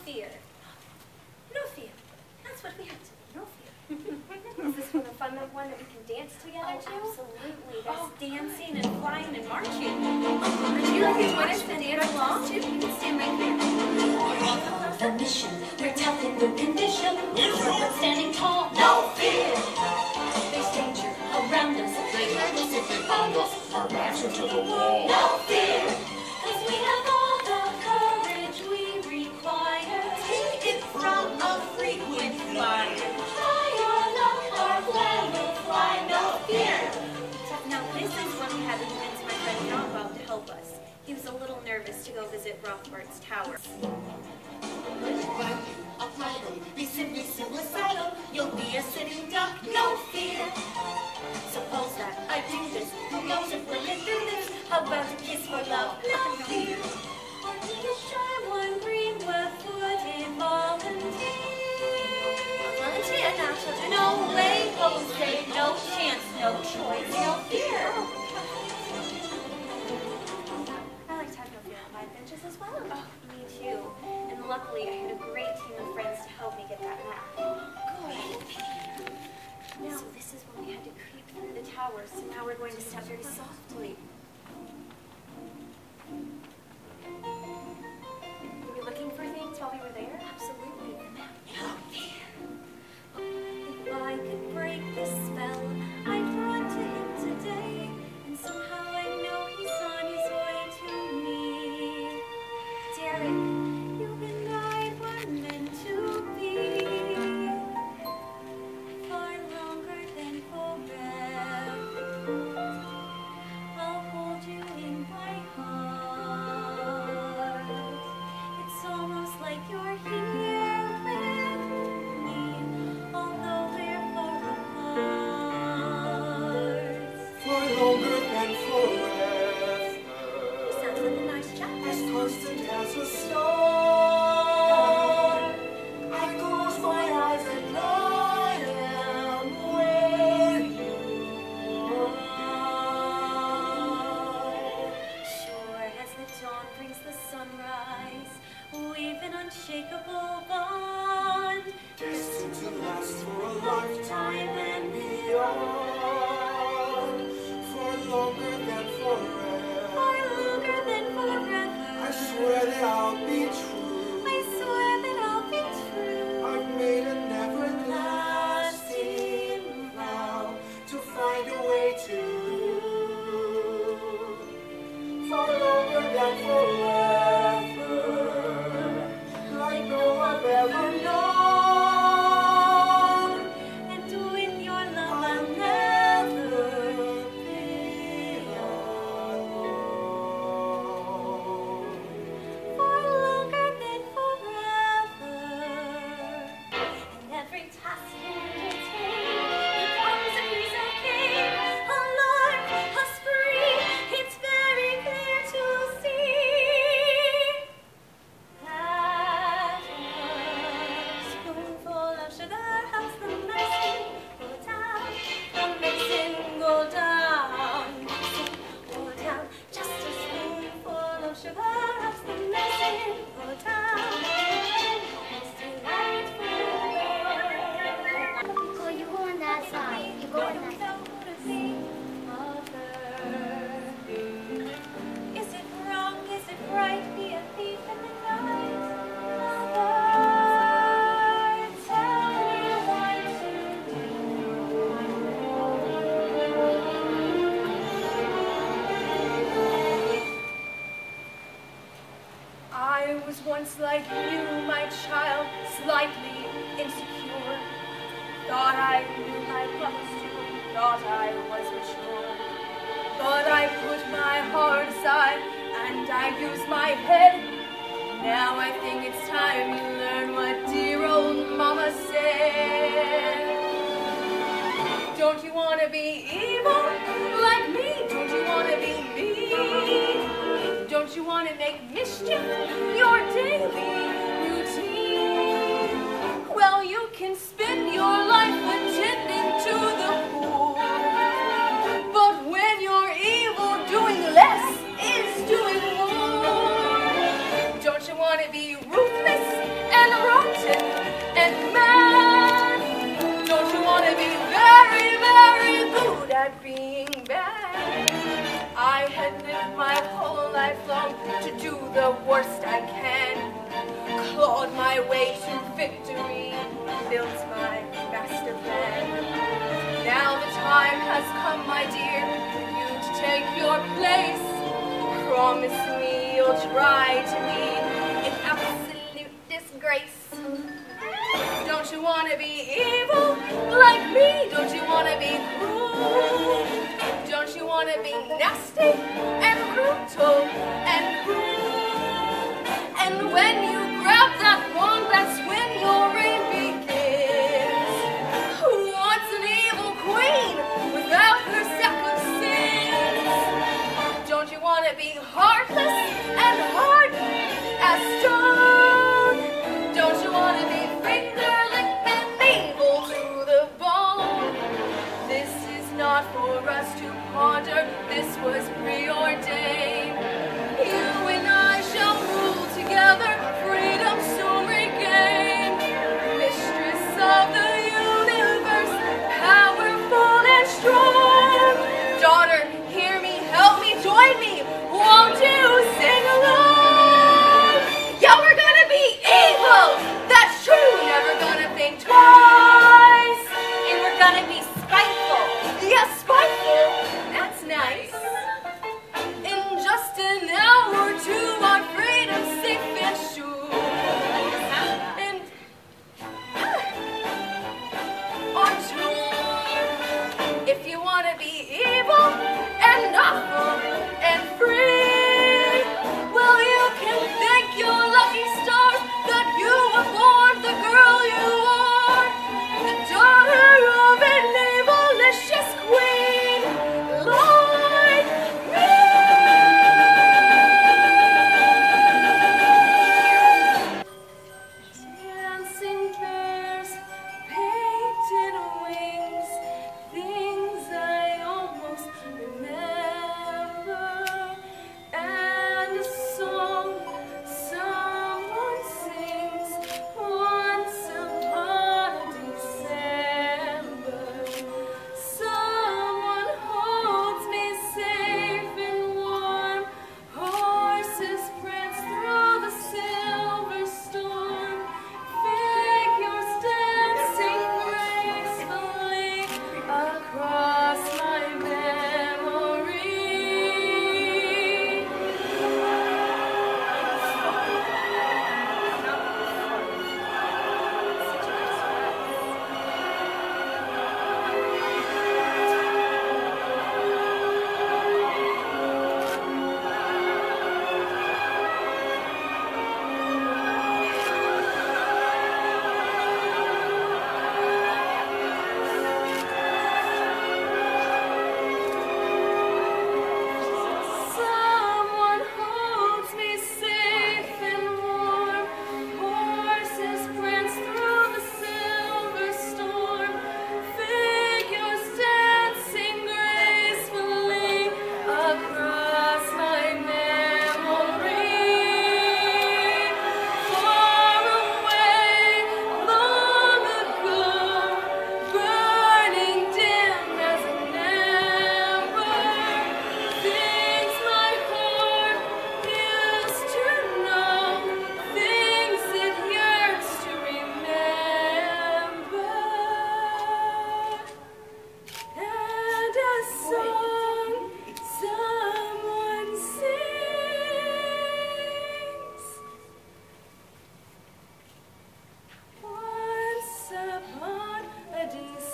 fear. No fear. That's what we have to be. No fear. Is this for the fun of one that we can dance together too? Absolutely. There's dancing and flying and marching. Would you like to join us to dance along too? You can stand right here. The mission, we're tough in the condition. We're short standing tall, no fear. There's danger around us. They hurt us if they found us. Our backs are to the wall. No fear, 'cause we have all the courage we require. Take it from a frequent flyer. High on up, our flag will fly. No fear. Now this is when we had to convince my friend John Bob to help us. He was a little nervous to go visit Rothbart's tower. A pilot, be simply suicidal. You'll be a sitting duck, no fear. Suppose that I do this, who knows if we'll live through this? How about a kiss for love, no fear? Or be a shy one, green, wet-footed volunteer. Volunteer now, children. No way, Jose, no chance, no choice, no fear. I like to have no fear on my adventures as well. Oh, me too. And luckily, I had a great team of friends to help me get that map. Good. Now, so this is when we had to creep through the tower, so now we're going to step very softly. Were we looking for things while we were there? Absolutely. The map. No fear. If I could break this spell, I'd run to him today, and somehow I know he's on his way to me. Derek, you and I were meant to be far longer than forever. I'll hold you in my heart. It's almost like you're here with me, although we're far apart. For longer than forever. Sounds like a nice chat. As constant as a star. I close my eyes and I am where you are. Sure as the dawn brings the sunrise, we've an unshakable bond. Destined to last for a lifetime and beyond. For longer than forever. Far longer than forever. I swear that I'll be true. I swear that I'll be true. I've made an everlasting vow to find a way to for longer than forever, like no I've ever known. And with your love I'll never be alone. for longer than forever. And every task you undertake becomes a piece of cake, a lark, a spree. It's very clear to see that a spoonful of sugar helps the medicine go down. The medicine go down. Medicine go down. Just a spoonful of sugar helps the medicine go down. Most delightful. Go, you go on that side. You go on that side. Is it wrong? Is it right? Be a thief in the night. Mother, tell me what to do. I was once like you, my child, slightly insecure. Thought I knew my costume, thought I was mature. But I put my heart aside and I used my head. Now I think it's time you learn what dear old mama said. Don't you want to be evil like me? Don't you want to be mean? Don't you want to make mischief your daily routine? Well, you can spend your life attending to the poor. But when you're evil, doing less is doing more. Don't you want to be ruthless at being bad. I had lived my whole life long to do the worst I can. Clawed my way to victory, built my master plan. Now the time has come, my dear, for you to take your place. Promise me you'll try to be an absolute disgrace. Don't you want to be evil like me? Don't you want to be cruel? Don't you want to be nasty and brutal and cruel? And when you grab that wand, that's when your reign begins. Who wants an evil queen without her sack of sins? Don't you want to be heartless and hardened as stone? Don't you want to be finger-licking evil to the bone? This is not for us to ponder, this was preordained. You and I shall rule together, freedom soon regained. Mistress of the universe, powerful and strong. Daughter, hear me, help me, join me, won't you sing along? Yeah, we're gonna be evil, that's true, never gonna think twice. And we're gonna be spiteful. Yes, spiteful, that's nice. In just an hour or two, our freedom's safe and sure. And on tour, if you want to be evil and awful and free, well, you can thank your lucky stars that you were born the girl you are, the daughter of an evilicious queen like me. Dancing bears, painted wings, things I almost remember, and a song someone sings once upon a December. Someone holds me safe and warm, horses prance through the silver storm, figures dancing gracefully across my memory. Someone holds me safe and warm, horses prance through the silver storm, figures dancing gracefully across my memory. Far away, long ago, burning dim as an ember, things my heart used to know, things it yearns to remember. And a song someone sings once upon a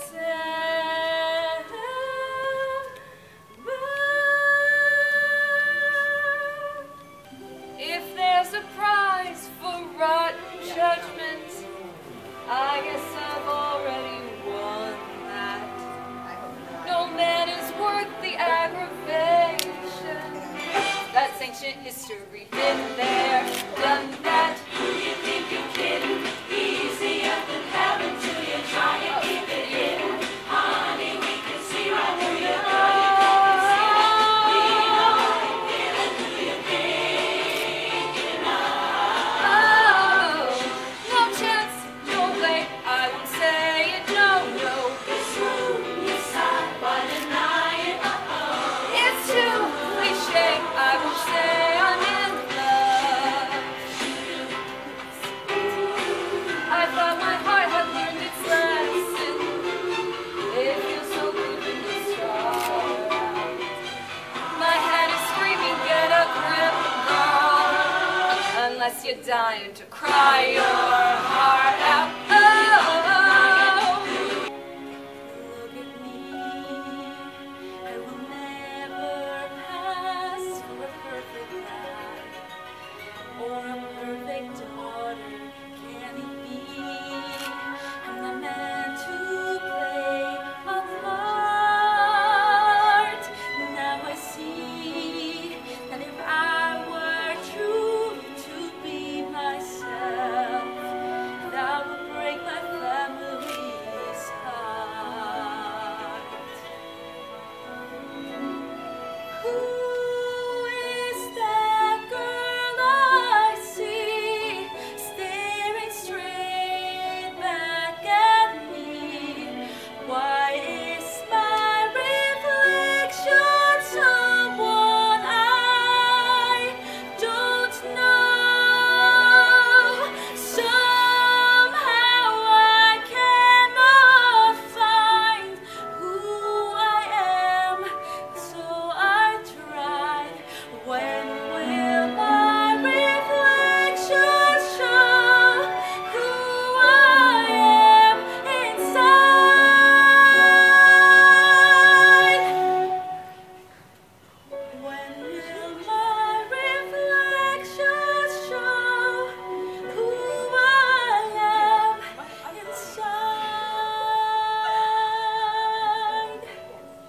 December. If there's a prize for rotten judgment, I guess I've already won that. No man is worth the aggravation. That's ancient history. Been there, done that. Who you think you're kidding? Easier than heaven till you try and keep it hidden. Honey, we can see right through your eyes. We know you're feeling who you're thinking of. Oh, no chance, no way, I won't say it, no, no. This room is side by the night. you're dying to cry your heart